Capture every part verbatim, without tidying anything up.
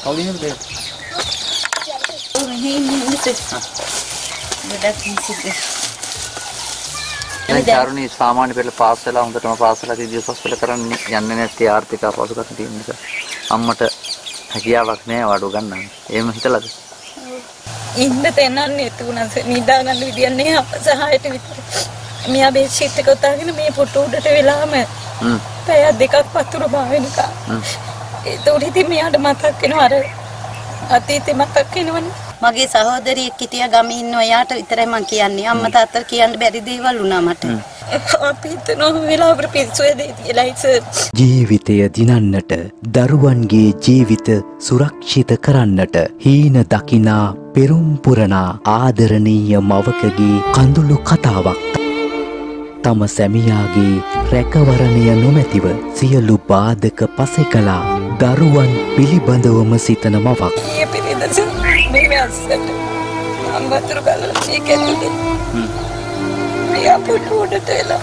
කවුලින් නේද? ඔව් මෙහෙ ඉන්නේ. ගොඩක් කිසිද. දැන් චාරුණී සාමාන්‍ය පෙළ පාස් වෙලා හොඳටම පාස් වෙලා තියදී උසස් පෙළ කරන්න යන්නේ නැති ආර්ථික අපහසුකම් තියෙන නිසා අම්මට හැකියාවක් නැහැ වඩු ගන්න. එහෙම හිතලාද? ඉන්න තැනන්නේ තුනස නිදා ගන්න විදියක් නෑ අපසහායට විතර. මෙයා බෙහෙත් එක උතාගෙන මේ පොට්ට උඩට වෙලාම හ්ම් පැය දෙකක් වතුර බාවෙනකම්. හ්ම් ඒක උඩ ඉතින් මෙයාට මතක් වෙනවා අර අතීතේ මතක් වෙනවනේ. මගේ සහෝදරියෙක් හිටියා ගමේ ඉන්නවා එයාට විතරයි මම කියන්නේ. අම්මා තාත්තට කියන්න බැරි දේවල් වුණා මට. අපි හිතන වෙලාවකට පිස්සුවේ දෙයිලා ජීවිතය දිනන්නට දරුවන්ගේ ජීවිත සුරක්ෂිත කරන්නට හීන දකිනා පෙරුම් පුරනා ආදරණීය මවකගේ කඳුළු කතාවක්. තම සැමියාගේ රැකවරණය නොමැතිව සියලු බාධක පසෙකලා දරුවන් පිළිබඳවම සිතන මවක්. මේ ඇස්සට අම්බතර ගලලා මේක ඇතුලේ හ්ම් මෙයා පොඩ උඩට එලා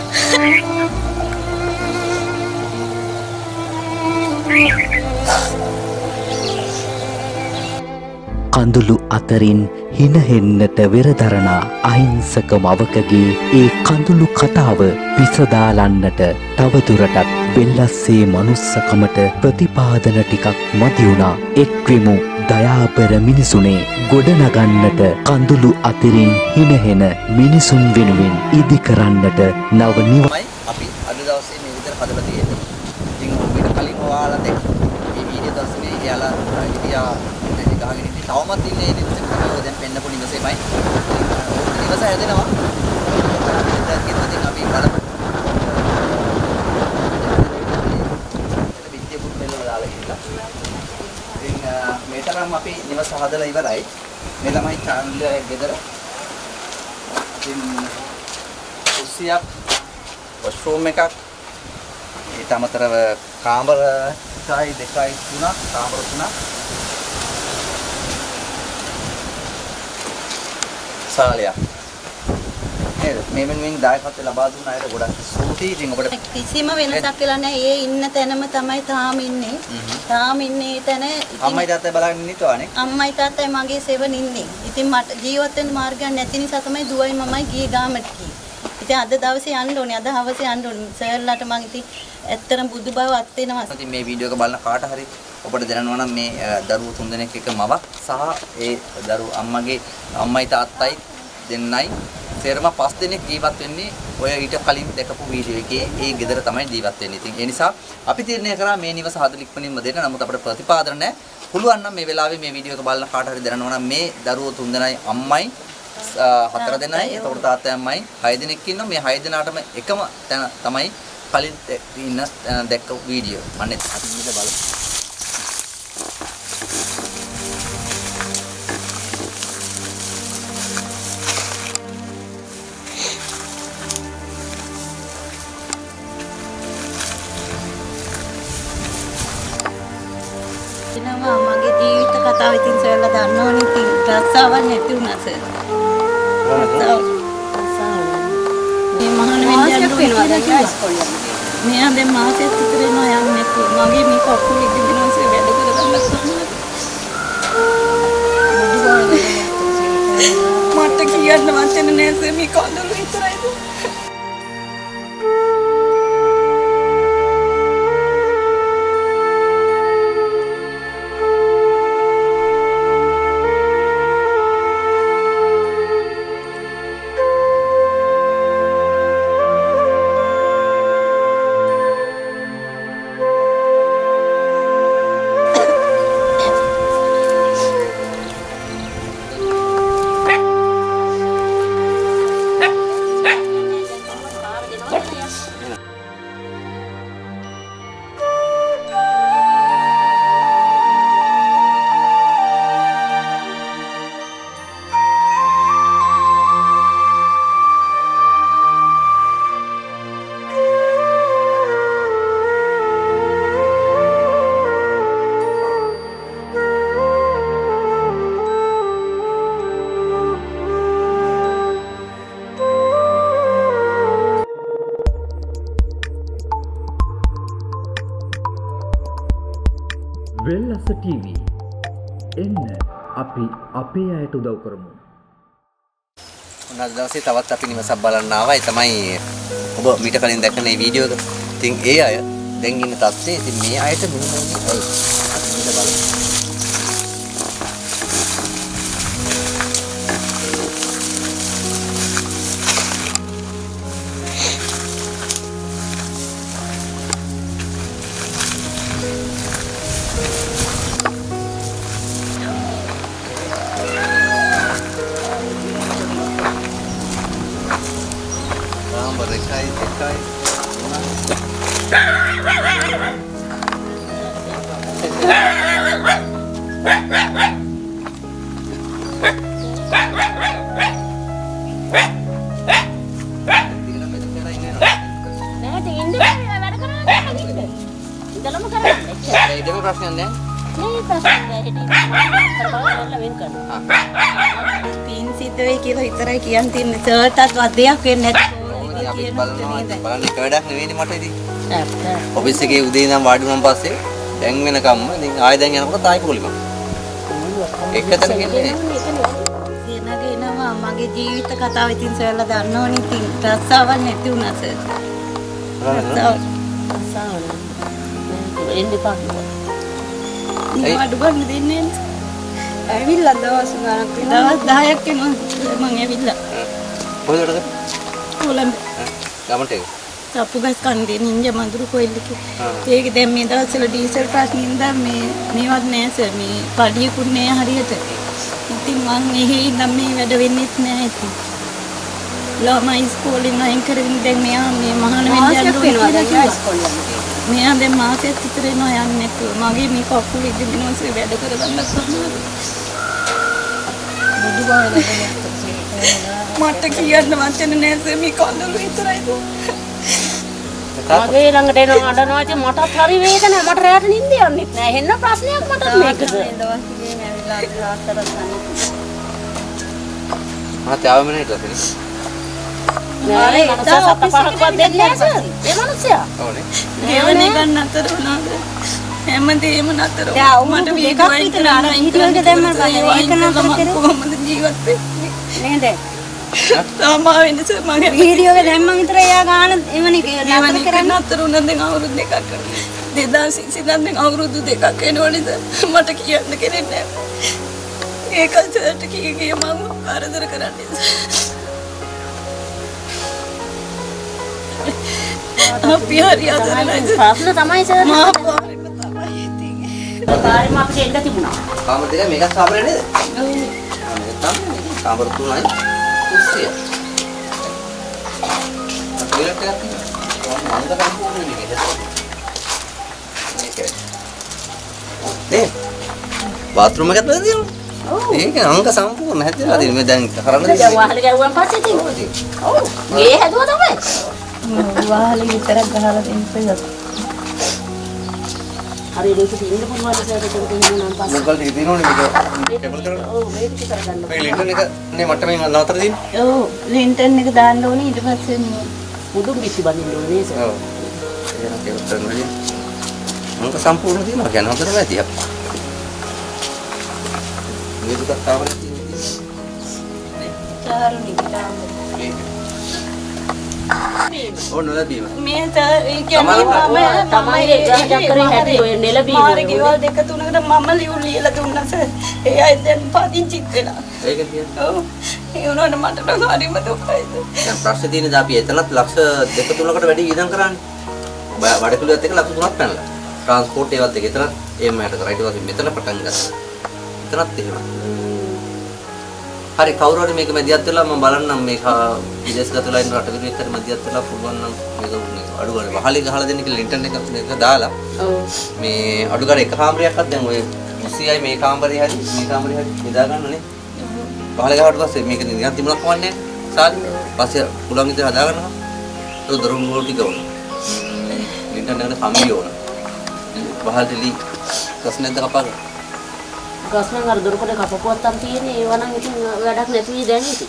කඳුළු අතරින් හිනහෙන්නට වෙරදරන අහිංසක මවකගේ ඒ කඳුළු කතාව විසදාලන්නට තවදුරටත් වෙල්ලස්සේ මනුස්සකමට ප්‍රතිපාදන ටිකක් මදි වුණා. එක්වෙමු දයාබර මිනිසුනේ ගොඩනගන්නට කඳුළු අතරින් හිනහෙන මිනිසුන් වෙනුවෙන් ඉදි කරන්නට නව නිවයි අපි අද දවසේ මේ විදිහට හදලා තියෙන්නේ. ඉතින් ඔබට කලින් ඔයාලා දැන් මේ වීඩියෝ දර්ශනේ කියලා හිටියා ඉතින් ගහගෙන ඉන්නේ තවමත් ඉන්නේ නිවසේ කරලා දැන් පෙන්නපු නිවසේමයි. නිවස හැදෙනවා. දැන් ඉතින් අපි බලමු. විද්‍ය පුත් මෙල්ලලා දාලා ගිහලා. ඉතින් මේතරම් අපි නිවස හදලා ඉවරයි. මේ තමයි චාන්ලගේ ගෙදර. ඉතින් කුස්සියක් වොෂ්රූම් එකක් ඊට අමතරව කාමර එකයි දෙකයි තුනක් කාමර තුනක් සාලයක් නේද මේ මෙන්න දායකත්වය ලබා දුන්න අයට ගොඩක් ස්තුතියි. ඉතින් ඔබට කිසිම වෙනසක් වෙලා නැහැ. ඒ ඉන්න තැනම තමයි තාම ඉන්නේ. තාම ඉන්නේ තැන අම්මයි තාත්තයි බලන් ඉන්නේතෝනේ. අම්මයි තාත්තයි මගේ සෙවණ ඉන්නේ. ඉතින් මට ජීවත් වෙන්න මාර්ගයක් නැති නිසා තමයි දුවයි මමයි ගියේ ගාමට ගියේ. ඉතින් අද දවසේ යන්න ඕනේ. අද හවසේ යන්න ඕනේ. සර්ලාට මම ඉතින් ඇත්තටම බුදු බව අත් වෙනවා. ඉතින් මේ වීඩියෝ එක බලන කාට හරි ඔබට දැනනවා නම් මේ දරුවෝ තුන්දෙනෙක් එක මවක් සහ ඒ දරුවෝ අම්මගේ අම්මයි තාත්තයි දෙන්නයි සේරම පස් දෙනෙක් ජීවත් වෙන්නේ ඔය ඊට කලින් දැකපු වීඩියෝ එකේ ඒ ගෙදර තමයි ජීවත් වෙන්නේ. ඉතින් ඒ නිසා අපි තීරණය කරා මේ නිවස හදලා ඉක්මනින්ම දෙන්න. නමුත් අපිට ප්‍රතිපාදන නැහැ. පුළුවන් නම් මේ වෙලාවේ මේ වීඩියෝ එක බලන කාට හරි දැනනවා නම් මේ දරුවෝ තුන්දෙනයි අම්මයි හතර දෙනයි එතකොට තාත්තයි අම්මයි හය දෙනෙක් ඉන්නවා. මේ හය දෙනාටම එකම තැන තමයි කලින් ඉන්න දැක්ක වීඩියෝ. අනේ අපි ඉන්න බලමු. එනවා මගේ ජීවිත කතාව ඉතින් සොයලා දන්නවනේ. ඉතින් රස්සාවක් නැති වුණා සර්. මේ මහාන වෙන්න වෙනවා දැන් ඉස්කෝලේ. මෙයා දැන් මාසෙත් විතර එනවා යන්නේ. මගේ මේ කකුල ඉදිනවා සර් වැඩ කරගන්න. මට කියන්න වචන නෑ සර් මේ කඳුළු විතරයිද? වෙල්ලස ටීවී එන්න අපි අපේ අයට උදව් කරමු. ඔන්න අද දවසේ තවත් අපි නිවසක් බලන්න ආවා. ඒ තමයි ඔබ මීට කලින් දැක්ක මේ වීඩියෝ එක. ඉතින් ඒ අය දැන් ඉන්න තත්ත්වයේ ඉතින් මේ අයට මෙහෙම වෙන්නේ ඇයි? අපි බලමු. Berdekai, dekai. Idemu ප්‍රශ්නයක් නැහැ. නේ ප්‍රශ්නයක් නැහැ. කරබලලා වෙන් කරනවා. පින් සිද්ධ වෙයි කියලා විතරයි කියන් තියන්නේ. සර්ටත් වදයක් වෙන්නේ නැත්නම් අපි බලනවා බලන්න එක වැඩක් නෙවෙයිනේ මට ඉතින්. ඔෆිස් එකේ උදේ ඉඳන් වාඩි වුණාන් පස්සේ දැන් වෙනකම්ම ඉතින් ආයෙ දැන් යනකොට තායි පොලිම. එකතන ගෙන්නේ. එනගේ එනවා මගේ ජීවිත කතාව ඉතින් සොයලා දන්නවනේ ඉතින් රස්සාවක් නැති වුණා සර්. රස්සාව. රස්සාව. එන්නේ පාක්කෝ. ඒ අඩු ගන්න දෙන්නේ නැහැ. ඇවිල්ලා දවස් ගානක් දවස් දහයක් එනවා මම ඇවිල්ලා. කොහෙදද? කොළඹ. ගමන්ට ඒක. අපුගස් කන්දේ නින්ජ මඳුරු කොයිල්ලක. ඒක දැන් මේ දවස්වල ඩීසල් ප්‍රශ්නින්ද මේ මේවත් නෑ සර් මේ පඩියකුත් නෑ හරියට. ඉතින් මං එහෙ ඉඳන් මේ වැඩ වෙන්නෙත් නෑ ඉතින්. ළමයි ඉස්කෝලේ නයින් කරගෙන දැන් මෙයා මේ මහාන වෙන්න යනවා දැන් ඉස්කෝලේ යනවා. මෙයා දැන් මාසෙත් විතර එනවා යන්නේ නැතුව. මගේ මේ කකුල ඉදිරිනෝසේ වැඩ කරගන්න සම්මාද. බුදුබාරේ මට කියන්න වචන නෑ සර් මේ කඳුළු විතරයිද. මගේ ළඟට එනවා අඬනවා ඉතින් මටත් හරි වේදනාවක්. මට රැට නිින්ද යන්නෙත් නෑ. හෙන්න ප්‍රශ්නයක් මට මේකද. දවස් ගියේ ඇවිල්ලා රාත්‍තර ගන්න. මහත් ආවම නේද අපේ? නෑ මනුස්සයා සත පහක්වත් දෙන්නේ නෑ සර්. ඒ මනුස්සයා. ඕනේ. ගෙවන්නේ ගන්න අතර වුණාද? හැමදේම නතර වුණා. යා උඹට දෙකක් විතර අර හිටියක දැම්ම ඒක නතර කොහොමද ජීවත් වෙන්නේ? නේද? තාමා වෙනස මගේ වීඩියෝ එක දැම්මම විතර එයා ගාන එවනි නතර කරන්න නතර වුණා දැන් අවුරුදු දෙකක් කරා. දෙදාස් ඉඳන් දැන් අවුරුදු දෙකක් වෙනවනේද? මට කියන්න කෙනෙක් නැහැ. ඒක සර්ට කී කී මම ආරදර කරන්නේ. අපි හරි ආදරයි. ප්‍රශ්න තමයි සර්. මා පාරෙම තමයි ඉතින්. පාරෙම අපිට එන්න තිබුණා. කාමර දෙක මේකත් කාමරේ නේද? ඔව්. මේක තමයි. කාමර තුනයි. කුස්සිය. අපිට එකක් තියෙනවා. මම මම සම්පූර්ණ මේක. මේක. ඒ. බාත්රූම් එකත් තියෙනවා. ඔව්. ඒක අංක සම්පූර්ණ හැදලා තියෙනවා. මේ දැන් කරන්න දැන් වහල ගැව්වන් පස්සේ තියෙනවා. ඔව්. ගේ හැදුවා තමයි. වාහලේ විතරක් ගහලා දෙන්න පුළුවන්. හරි ඒක තියෙන්න පුළුවන් සර් ඒක තියෙනවා නම් පස්සේ. මොකක්ද ඒක දිනෝනේ මේක කේබල් කරලා. ඔව් මේක විතර ගන්න. මේ ලින්ටන් එක නේ මට මේ නතර තියෙන්නේ. ඔව් ලින්ටන් එක දාන්න ඕනේ ඊට පස්සේ මුදුන් පිස්සි බඳින්න ඕනේ සර්. ඔව්. ඒක කේබල් කරනවා. මොකක් සම්පූර්ණ තියෙනවා කියන්නේ හොඳටම ඇති අප්පා. මේ දුක තාවරේ තියෙන්නේ. චාරුණි ගිටාම. ඕන නොලැබීම. මේ ඒ කියන්නේ මම තමයි ගහක් කරේ හැටි ඔය නෙලබීම. මාර ගෙවල් දෙක තුනකට මම ලියු ලියලා දුන්නා සර්. ඒ අය දැන් පදිංචිත් වෙලා. ඒක කියන්නේ. ඔව්. ඒ උනෝට මට නම් හරිම දුකයිද. දැන් ප්‍රශ්නේ තියෙන්නේ අපි එතනත් ලක්ෂ දෙක තුනකට වැඩි වියදම් කරන්නේ. වඩකුලියත් එක්ක ලක්ෂ තුනක් පැනලා. ට්‍රාන්ස්පෝර්ට් ඒවත් එක්ක එතනත් එහෙම යට කරා. ඊට පස්සේ මෙතන පටන් ගත්තා. එතනත් එහෙම. හරි කවුරු හරි මේක මැදිහත් වෙලා මම බලන්නම් මේක විදේශගතලා ඉන්න රට විදිහට හරි මැදිහත් වෙලා පුළුවන් නම් මේක අඩු ගන්න වහලේ ගහලා දෙන්න කියලා ඉන්ටර්නෙට් එක මේක දාලා ඔව් මේ අඩු ගන්න එක කාමරයක්වත් දැන් ඔය කුස්සියයි මේ කාමරේ හරි මේ කාමරේ හරි නිදා ගන්නනේ වහලේ ගහවට පස්සේ මේක නිකන් තිබුණක් කවන්නේ සාලි පස්සේ පුළුවන් විදිහට හදා ගන්නවා ඒක දරුණු වල ටික ඕන ඉන්ටර්නෙට් එක කම්බි ඕන වහල් දෙලි ප්‍රශ්නෙත් කපා ගස්මන් අර දොරකඩ කපපුවක් තම තියෙන්නේ ඒව නම් ඉතින් වැඩක් නැති වී දැන් ඉතින්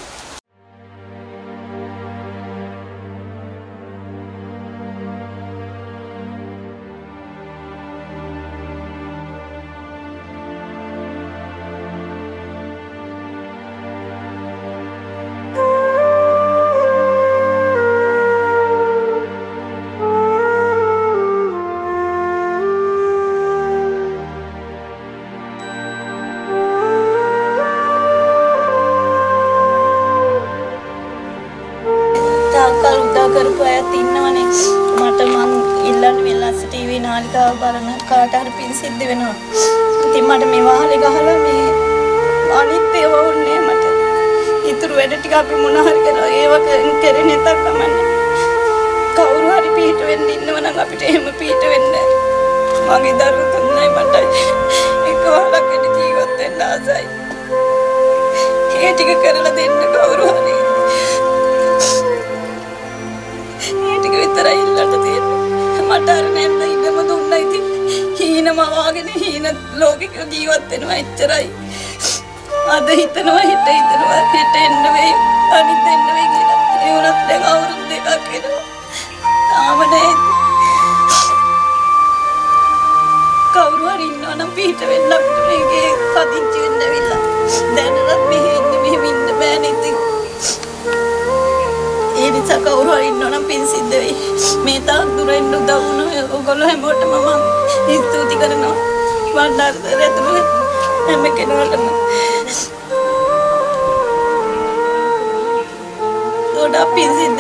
ටීවී නාලිකාව බලන කාට හරි පින් සිද්ධ වෙනවා. ඉතින් මට මේ වාහනේ ගහලා මේ අනිත් ඒවා වුණේ මට. ඊතුරු වැඩ ටික අපි මොන හරි කරලා ඒව කරේ නැතත් කමන්නේ. කවුරු හරි පිට වෙන්න ඉන්නව නම් අපිට එහෙම පිට වෙන්න. මගේ දරුවෝ තුන්යි මට එකවරකට ජීවත් වෙන්න ආසයි. ඒ ටික කරලා දෙන්න කවුරු හරි. ඒ ටික විතරයි ඉල්ලන්න තියෙන්නේ. මට අර නැන්ද ඉන්නම දුන්නයි ඉතින් හීනම වාගෙන හීන ලෝකෙක ජීවත් වෙනවා එච්චරයි. අද හිතනවා හෙට හිතනවා හෙට එන්න වෙයි අනිත් එන්න වෙයි කියලා. ඒ වුණත් දැන් අවුරුදු දෙකක් වෙනවා. තාම නැහැ. කවුරු හරි ඉන්නවා නම් පිට වෙන්න අපිට මේකේ පදිංචි වෙන්න ඇවිල්ලා. දැනවත් මෙහෙ ඉන්න මෙහෙම ඉන්න බෑනේ ඉතින්. ඒ නිසා කවුරු හරි ඉන්නවා නම් පින් සිද්ධ වෙයි. මේ තාක් දුර එන්න උදව් වුණා. ඔයගොල්ලෝ හැමෝටම මම ස්තුති කරනවා. වන්දනාතරේ ඇතුළේ හැම කෙනාටම. ගොඩක් පින් සිද්ධ